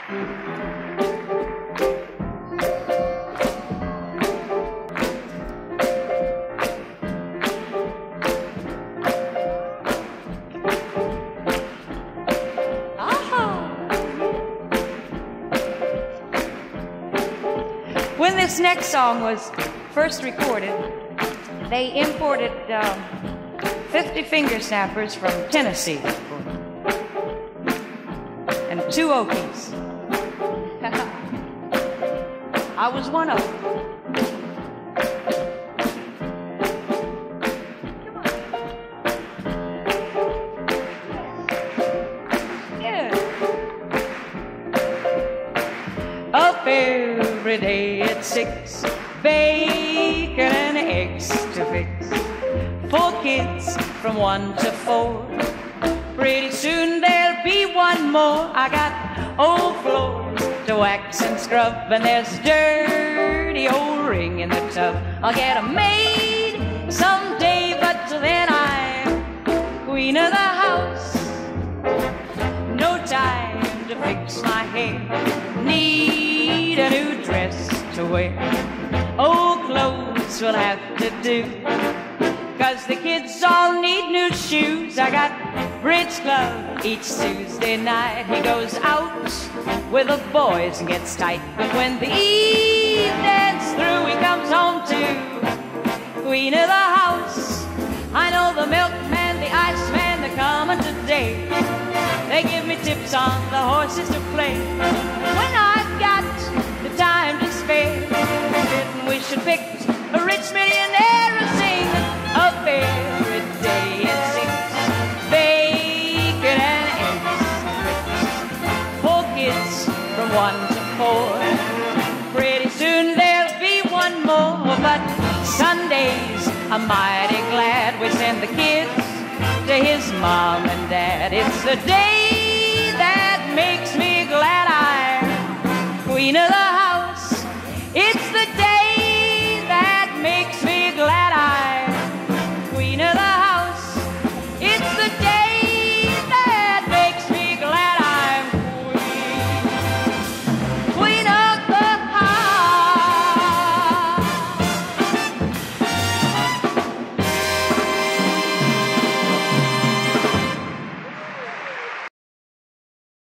When this next song was first recorded, they imported 50 finger snappers from Tennessee and 2 Okies. I was one of them. Up every day at 6, bacon and eggs to fix. 4 kids from 1 to 4. Pretty soon there'll be one more. I got old floors to wax and scrub, and there's a dirty old ring in the tub. I'll get a maid someday, but till then I'm queen of the house. No time to fix my hair, need a new dress to wear. Old clothes will have to do, 'cause the kids all need new shoes. I got bridge club each Tuesday night. He goes out with the boys and gets tight, but when the evening's through, he comes home to queen of the house. I know the milkman, the iceman, they're coming today. They give me tips on the horses to play. When I've got the time to spare, didn't we should pick a rich millionaire and sing up every day at 6, bacon and eggs. 4 kids from 1 to 4. Pretty soon there'll be one more, but Sundays I'm mighty glad we send the kids to his mom and dad. It's the day that makes me glad I'm queen of the